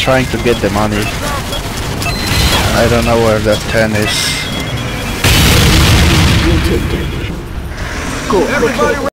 trying to get the money. I don't know where that 10 is. You take damage. Go, everybody.